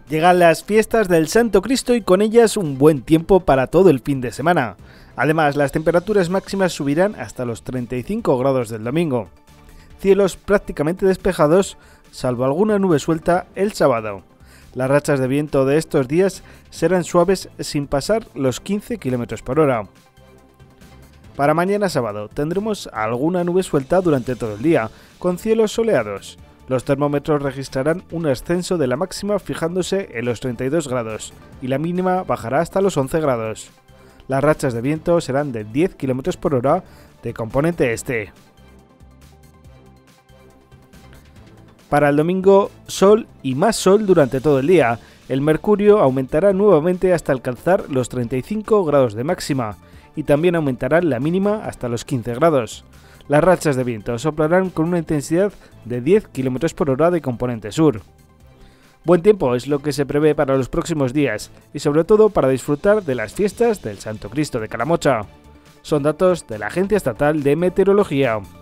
Llegan las fiestas del Santo Cristo y con ellas un buen tiempo para todo el fin de semana. Además, las temperaturas máximas subirán hasta los 35 grados del domingo. Cielos prácticamente despejados, salvo alguna nube suelta el sábado. Las rachas de viento de estos días serán suaves sin pasar los 15 km por hora. Para mañana sábado tendremos alguna nube suelta durante todo el día, con cielos soleados. Los termómetros registrarán un ascenso de la máxima fijándose en los 32 grados y la mínima bajará hasta los 11 grados. Las rachas de viento serán de 10 km por hora de componente este. Para el domingo, sol y más sol durante todo el día. El mercurio aumentará nuevamente hasta alcanzar los 35 grados de máxima y también aumentará la mínima hasta los 15 grados. Las rachas de viento soplarán con una intensidad de 10 km por hora de componente sur. Buen tiempo es lo que se prevé para los próximos días y sobre todo para disfrutar de las fiestas del Santo Cristo de Calamocha. Son datos de la Agencia Estatal de Meteorología.